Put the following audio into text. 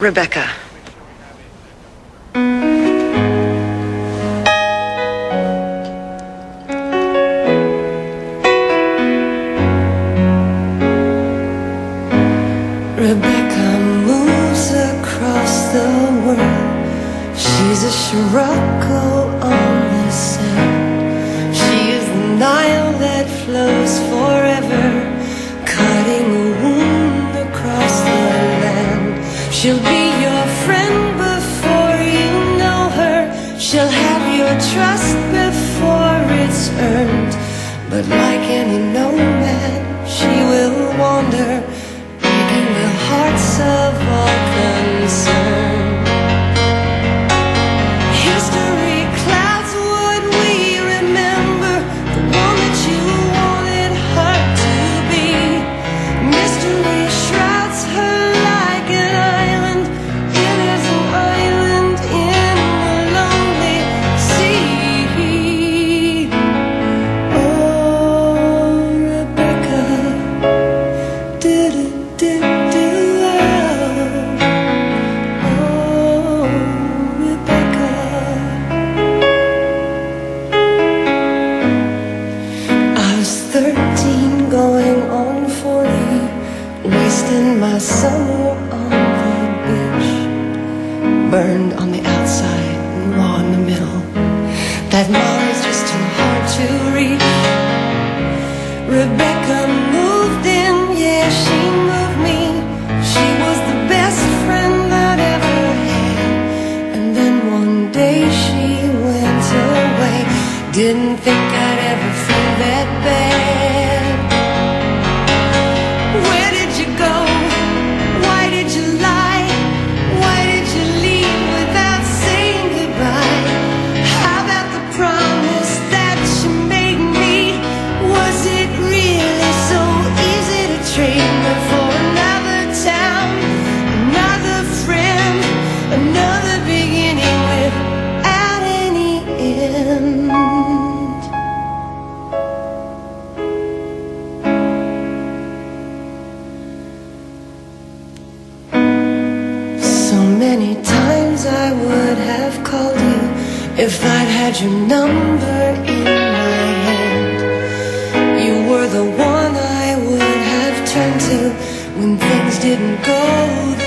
Rebecca. Rebecca moves across the world. She's a Scirocco on the sand. She is the Nile that flows forever, cutting a wound across the land. She'll be your friend before you know her. She'll have your trust before it's earned. But like any nomad, she will wander, the hearts of all concerned. History clouds what we remember, the one that you wanted her to be. Mystery shrouds her like an island. It is an island in the lonely sea. Oh, Rebecca, did my summer on the beach, burned on the outside and raw in the middle. That Molly's just too hard to reach. Rebecca moved in, yeah, she moved me. She was the best friend I'd ever had. And then one day she went away. Didn't think I'd ever feel that bad. Where did you go? Why did you lie? Why did you leave without saying goodbye? How about the promise that you made me? Was it really so easy to trade me for another town, another friend, another beginning without any end? Many times I would have called you if I'd had your number in my hand. You were the one I would have turned to when things didn't go